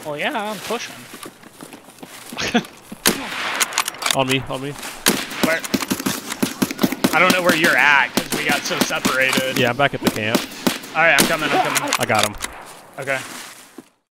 Well, yeah, I'm pushing. On me. Where? I don't know where you're at because we got so separated. Yeah, I'm back at the camp. All right, I'm coming. I got him. Okay.